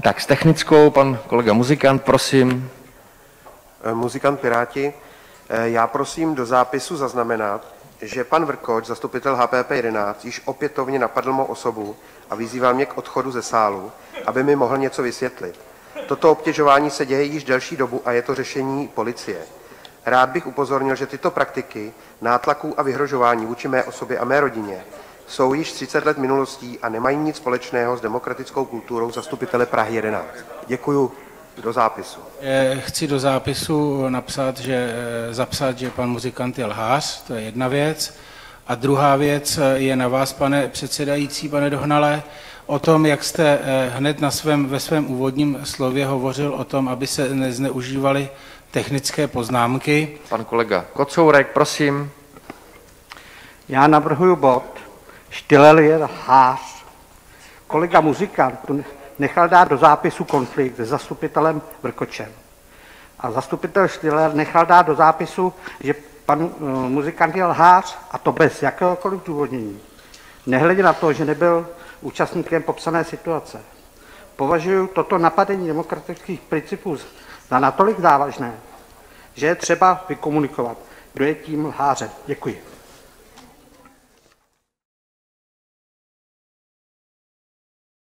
Tak s technickou pan kolega Muzikant, prosím. Muzikant Piráti. Já prosím do zápisu zaznamenat, že pan Vrkoč, zastupitel HPP 11, již opětovně napadl mou osobu a vyzýval mě k odchodu ze sálu, aby mi mohl něco vysvětlit. Toto obtěžování se děje již delší dobu a je to řešení policie. Rád bych upozornil, že tyto praktiky nátlaků a vyhrožování vůči mé osobě a mé rodině jsou již 30 let minulostí a nemají nic společného s demokratickou kulturou zastupitele Prahy 11. Děkuju. Do zápisu. Chci do zápisu zapsat, že pan Muzikant je lhář, to je jedna věc. A druhá věc je na vás, pane předsedající, pane Dohnale, o tom, jak jste hned ve svém úvodním slově hovořil o tom, aby se nezneužívaly technické poznámky. Pan kolega Kocourek, prosím. Já navrhuji bod Štylel je lhář. Kolega Muzikant nechal dát do zápisu konflikt se zastupitelem Vrkočem. A zastupitel Štylel nechal dát do zápisu, že pan Muzikant je lhář, a to bez jakéhokoliv důvodnění. Nehledě na to, že nebyl účastníkem popsané situace. Považuji toto napadení demokratických principů za natolik závažné, že je třeba vykomunikovat, kdo je tím lhářem. Děkuji.